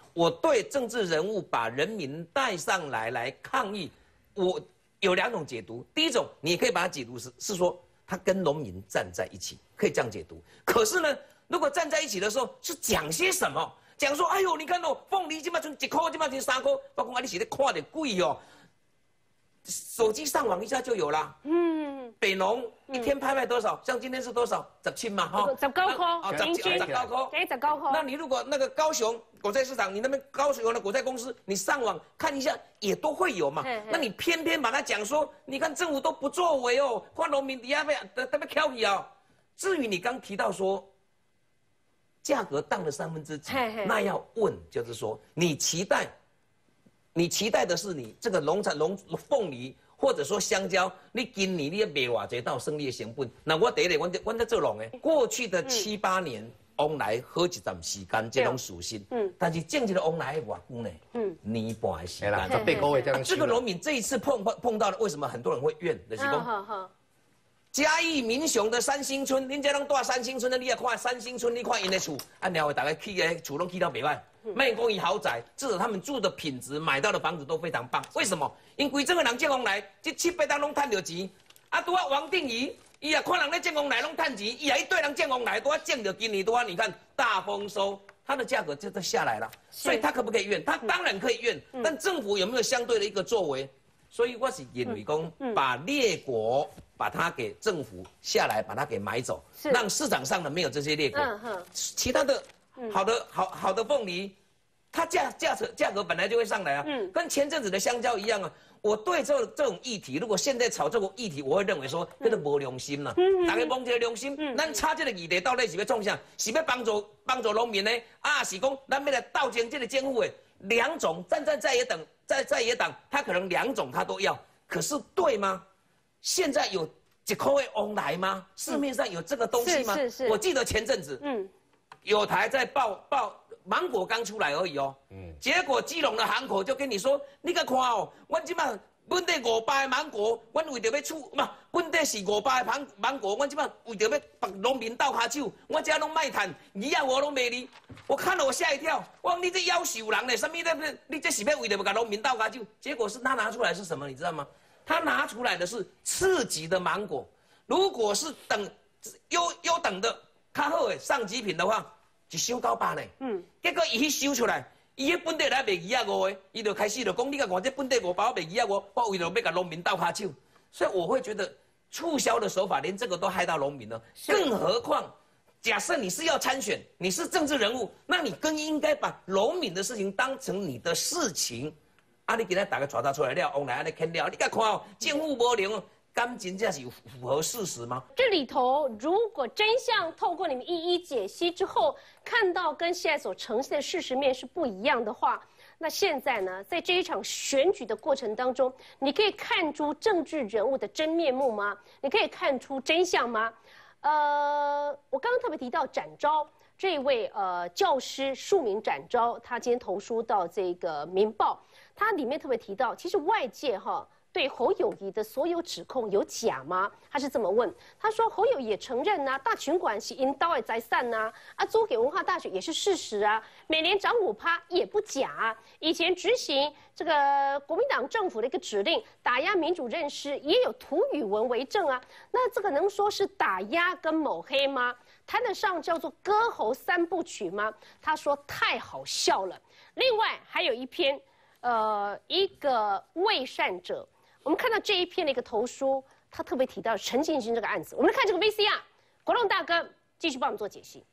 我对政治人物把人民带上来来抗议，我有两种解读。第一种，你可以把它解读是是说他跟农民站在一起，可以这样解读。可是呢，如果站在一起的时候是讲些什么？讲说，哎呦，你看哦，凤梨今麦存一块，今麦存三块，包括啊，你是在看得贵哦。手机上网一下就有啦。嗯，北农一天拍卖多少？像今天是多少？十七嘛，哈。 十九块。 啊，十十九块。 给十九块。 那你如果那个高雄果菜市场，你那边高雄的果菜公司，你上网看一下，也都会有嘛。那你偏偏把它讲说，你看政府都不作为哦，看农民底下被特别挑剔哦。至于你刚提到说，价格降了三分之几，那要问就是说，你期待。你期待的是你这个农产农凤梨或者说香蕉，你今年你也卖偌济到胜利的成本。那我第一个，我在我在做农的，过去的七八年往来好一段时间这种属性，嗯，但是正式的往来要偌久呢？嗯，年半的时间。 啦，十八个月这样。 这个农民这一次碰碰碰到了，为什么很多人会怨？就是讲，嘉义民雄的三星村，恁这拢住三星村的，你也看三星村，你看因的厝，啊，然后大家去的厝拢去到袂歹。卖公寓豪宅，至少他们住的品质、买到的房子都非常棒。为什么？因为整个人建工来，这七八单拢赚到钱。啊，拄啊王定仪，伊也看人咧建工来拢赚钱，伊也一堆人建工来，拄啊挣到今年拄啊，你看大丰收，它的价格就都下来了。所以他可不可以怨？他当然可以怨，嗯、但政府有没有相对的一个作为？所以我是认为讲，嗯、把列国把它给政府下来，把它给买走，让市场上的没有这些列国，嗯、其他的。好的，好好的凤梨，它价价格价格本来就会上来啊，嗯，跟前阵子的香蕉一样啊。我对这这种议题，如果现在炒这个议题，我会认为说，这个没良心啦，嗯，大家忘记良心，嗯，咱差这个议题到底是要创啥？是要帮助帮助农民呢？啊，是讲咱要来斗争这个政府的两种，站在在野党，在在野党，他可能两种他都要，可是对吗？现在有一块的往来吗？市面上有这个东西吗？是是是。我记得前阵子，嗯。有台在报报芒果刚出来而已哦，嗯，结果基隆的行口就跟你说，你个看哦，我即马本地五百的芒果，我为着要出嘛，本地是五百的芒芒果，我即马为着要帮农民斗骹手，我这拢卖炭，你啊我拢卖你，我看了我吓一跳，我说你这夭寿人呢，什么的，你这是要为着要甲农民斗骹手，结果是他拿出来是什么，你知道吗？他拿出来的是次级的芒果，如果是等优优等的。较好的上级品的话，一收九百呢。嗯，结果伊去收出来，伊迄本地来卖二啊五的，伊就开始就讲，你甲看这本地五包卖二啊五，我为了要甲农民斗骹手，所以我会觉得促销的手法连这个都害到农民了。更何况，假设你是要参选，你是政治人物，那你更应该把农民的事情当成你的事情。啊，你今天打个传达出来了，往来安尼啃了，你甲看哦，政府无能。干真正是符合事实吗？ 这里头如果真相透过你们一一解析之后，看到跟现在所呈现的事实面是不一样的话，那现在呢，在这一场选举的过程当中，你可以看出政治人物的真面目吗？你可以看出真相吗？呃，我刚刚特别提到展昭这一位呃教师庶民展昭，他今天投书到这个《民报》，他里面特别提到，其实外界哈。对侯友宜的所有指控有假吗？他是这么问。他说侯友宜也承认呐、啊，大群馆是因刀的财产呐，啊，租给文化大学也是事实啊，每年涨五趴也不假、啊。以前执行这个国民党政府的一个指令，打压民主认识，也有涂语文为证啊。那这个能说是打压跟抹黑吗？谈得上叫做割喉三部曲吗？他说太好笑了。另外还有一篇，呃，一个伪善者。我们看到这一篇的一个投书，他特别提到陈进兴这个案子。我们来看这个 V C R， 国栋大哥继续帮我们做解析。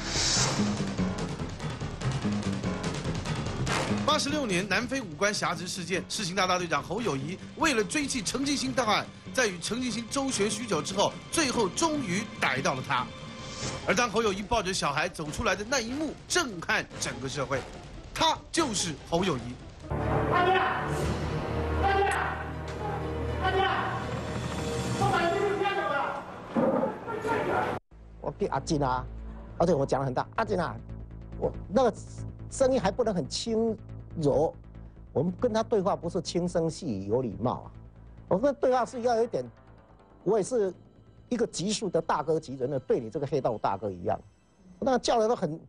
八十六年南非武官挟持事件，世新大大队长侯友宜为了追缉陈进兴档案，在与陈进兴周旋许久之后，最后终于逮到了他。而当侯友宜抱着小孩走出来的那一幕，震撼整个社会。他就是侯友宜。大家，大家。大家，我买这个票了。 我给阿金啊，而且我讲得很大，阿金啊，我那个声音还不能很轻柔，我们跟他对话不是轻声细语有礼貌啊，我们对话是要有一点，我也是一个级数的大哥级人的，对你这个黑道大哥一样，那叫的都很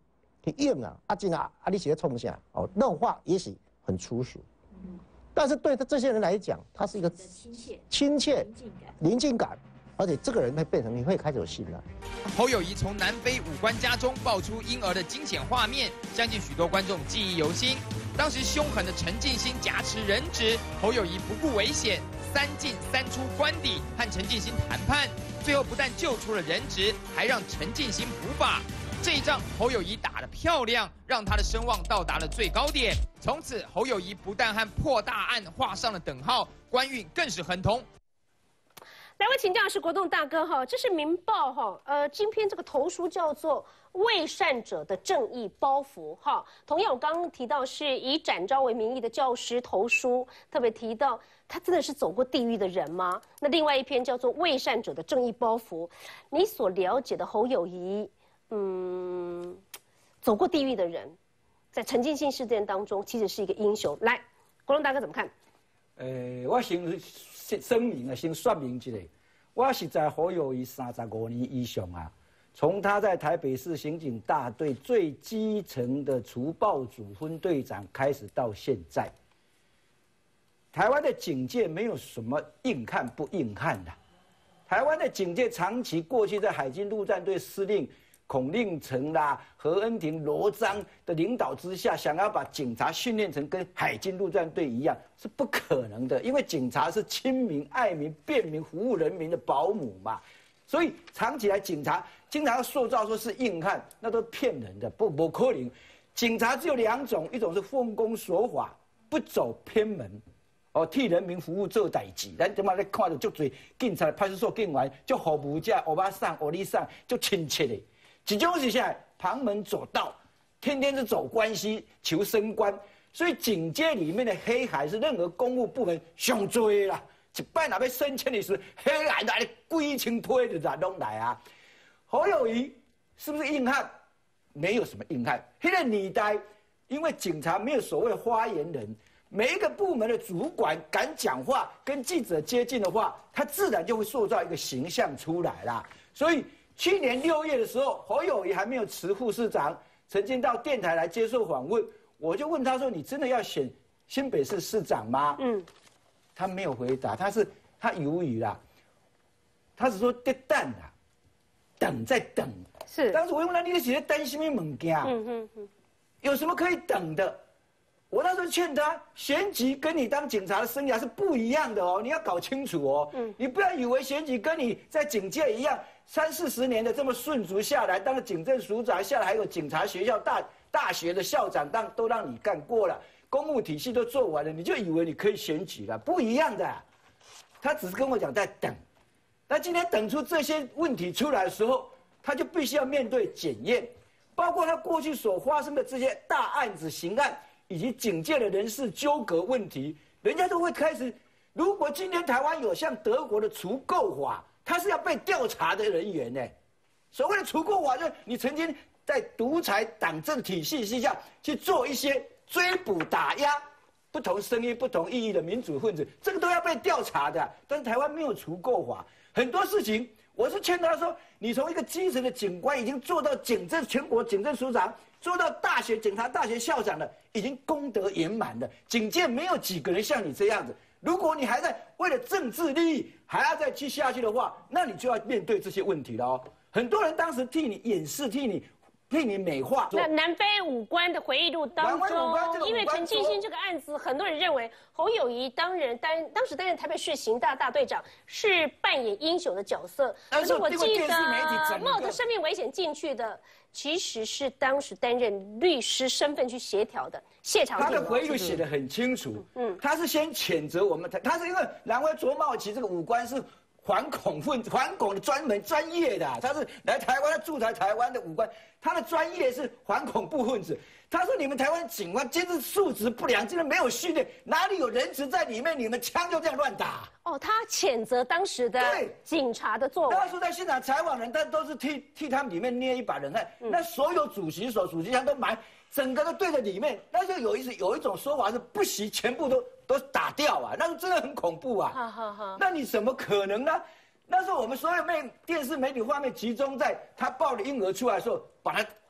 去硬啊，阿进啊，啊你写冲下哦，那种话也许很粗俗，嗯，但是对他这些人来讲，他是一个亲切、亲切、临近感，而且这个人会变成你会开始有信赖。 侯友宜从南非武官家中爆出婴儿的惊险画面，相信许多观众记忆犹新。当时凶狠的陈进兴挟持人质，侯友宜不顾危险，三进三出官邸和陈进兴谈判，最后不但救出了人质，还让陈进兴伏法。这一仗侯友宜打得漂亮，让他的声望到达了最高点。从此侯友宜不但和破大案画上了等号，官运更是亨通。 来，我请教的是国栋大哥哈，这是《民报》哈，呃，今天这个头书叫做“为善者的正义包袱”哈。同样，我刚刚提到是以展昭为名义的教师头书，特别提到他真的是走过地狱的人吗？那另外一篇叫做“为善者的正义包袱”，你所了解的侯友宜，嗯，走过地狱的人，在陈进兴事件当中其实是一个英雄。来，国栋大哥怎么看？ 呃，我先声明啊，先说明一下，我是在侯友宜三十五年以上啊，从他在台北市刑警大队最基层的除暴组分队长开始到现在，台湾的警界没有什么硬汉不硬汉的，台湾的警界长期过去在海军陆战队司令孔令成啦、何恩廷、罗章的领导之下，想要把警察训练成跟海军陆战队一样，是不可能的。因为警察是亲民、爱民、便民、服务人民的保姆嘛，所以长期来警察经常要塑造说是硬汉，那都是骗人的，不不可能。警察只有两种，一种是奉公守法，不走偏门。哦，替人民服务做代志，咱即马咧看到足多警察、派出所警员、足服务者、欧巴桑、欧里桑，足亲切的。一种是啥？旁门左道，天天是走关系求升官，所以警界里面的黑海是任何公务部门上多啦。一摆若要升迁的时候，黑海来几千推就咋拢来啊？侯友宜是不是硬汉？没有什么硬汉。那个年代，因为警察没有所谓发言人，每一个部门的主管敢讲话，跟记者接近的话，他自然就会塑造一个形象出来啦。所以。去年六月的时候，侯友宜还没有辞副市长，曾经到电台来接受访问，我就问他说：“你真的要选新北市市长吗？”嗯，他没有回答，他是他犹豫啦，他只说在等啦，等在等。是。当时我问他：“你是在担心什么物件？嗯嗯嗯，有什么可以等的？”我那时候劝他，选举跟你当警察的生涯是不一样的哦，你要搞清楚哦。嗯，你不要以为选举跟你在警界一样，三四十年的这么顺足下来，当了警政署长下来，还有警察学校大大学的校长，当都让你干过了，公务体系都做完了，你就以为你可以选举了，不一样的。他只是跟我讲在等，那今天等出这些问题出来的时候，他就必须要面对检验，包括他过去所发生的这些大案子、刑案。以及警界的人事纠葛问题，人家都会开始。如果今天台湾有像德国的除垢法，他是要被调查的人员呢。所谓的除垢法，就是你曾经在独裁党政体系之下去做一些追捕打压不同声音、不同意义的民主分子，这个都要被调查的。但是台湾没有除垢法，很多事情我是劝他说，你从一个基层的警官已经做到警政全国警政署长。做到大学警察大学校长的，已经功德圆满了。警界没有几个人像你这样子。如果你还在为了政治利益还要再去下去的话，那你就要面对这些问题了哦。很多人当时替你掩饰，替你替你美化。 那南非武官的回忆录当中，因为陈进兴这个案子，很多人认为侯友宜当人担当时担任台北市刑大大队长，是扮演英雄的角色。可是我记得冒着生命危险进去的。其实是当时担任律师身份去协调的谢长廷。 他的回忆录写得很清楚，嗯，他是先谴责我们，他是因为南威卓茂奇这个武官是反恐分子、反恐的专门专业的，他是来台湾驻台台湾的武官，他的专业是反恐怖分子。他说你们台湾警官真是素质不良，真的没有训练，哪里有人质在里面，你们枪就这样乱打。 哦，他谴责当时的警察的作为。 他说在现场采访人，他都是替替他们里面捏一把冷汗。嗯、那所有主席所、主席团都埋，整个都对着里面。那就有一有一种说法是不惜全部都都打掉啊，那真的很恐怖啊。好好好，那你怎么可能呢？那时候我们所有媒电视媒体画面集中在他抱的婴儿出来的时候，把他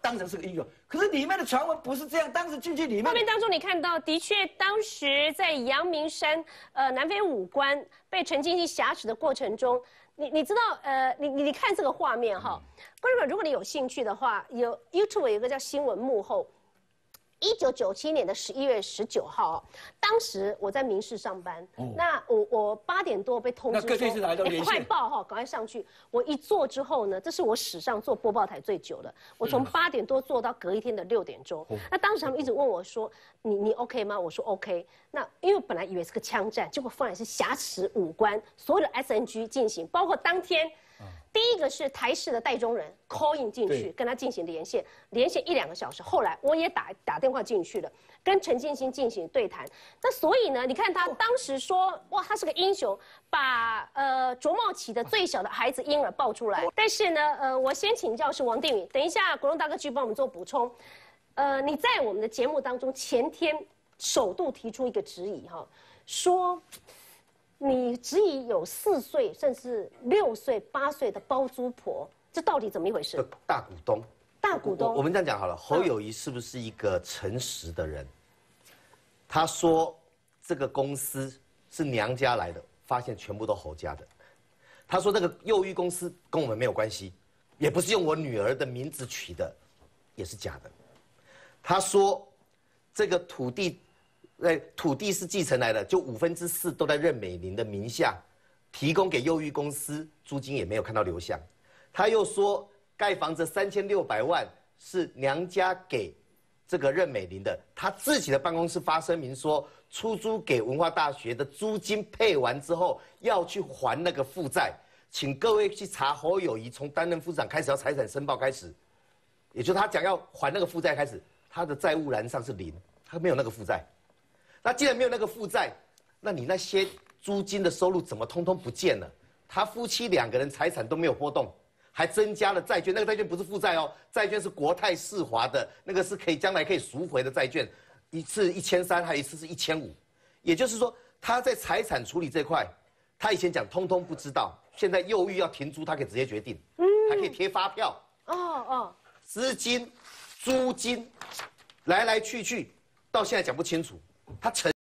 当成是个英雄。可是里面的传闻不是这样，当时进去里面。 画面当中你看到，的确当时在阳明山，呃，南非武官被陈进兴挟持的过程中，你你知道，呃，你你你看这个画面哈，观众朋友，如果你有兴趣的话，有 YouTube 有一个叫新闻幕后。一九九七年的十一月十九号，当时我在民视上班，哦、那我我八点多被通知说，哎，快报哈，赶快上去。我一做之后呢，这是我史上做播报台最久的，我从八点多做到隔一天的六点钟。嗯、那当时他们一直问我说，你你 OK 吗？我说 OK。那因为我本来以为是个枪战，结果发现是挟持武官，所有的 S N G 进行，包括当天。第一个是台视的戴中人 call in 进去，跟他进行连线，连线一两个小时。后来我也打打电话进去了，跟陈进兴进行对谈。那所以呢，你看他当时说，哇，他是个英雄，把呃卓茂起的最小的孩子婴儿抱出来。但是呢，呃，我先请教是王定宇，等一下国荣大哥继续帮我们做补充。呃，你在我们的节目当中前天首度提出一个质疑哈，说。你质疑有四岁甚至六岁、八岁的包租婆，这到底怎么一回事？ 大股东， 大股东。 我们这样讲好了，侯友宜是不是一个诚实的人？他说这个公司是娘家来的，发现全部都侯家的。他说这个幼育公司跟我们没有关系，也不是用我女儿的名字取的，也是假的。他说这个土地。对，土地是继承来的，就五分之四都在任美玲的名下，提供给幼育公司，租金也没有看到流向。他又说盖房子三千六百万是娘家给这个任美玲的，他自己的办公室发声明说，出租给文化大学的租金配完之后要去还那个负债，请各位去查侯友宜从担任副市长开始要财产申报开始，也就是他讲要还那个负债开始，他的债务栏上是零，他没有那个负债。那既然没有那个负债，那你那些租金的收入怎么通通不见了？他夫妻两个人财产都没有波动，还增加了债券。那个债券不是负债哦，债券是国泰世华的，那个是可以将来可以赎回的债券，一次一千三，还有一次是一千五。也就是说，他在财产处理这块，他以前讲通通不知道，现在幼育要停租，他可以直接决定，嗯，还可以贴发票。哦哦，资金、租金，来来去去，到现在讲不清楚。他承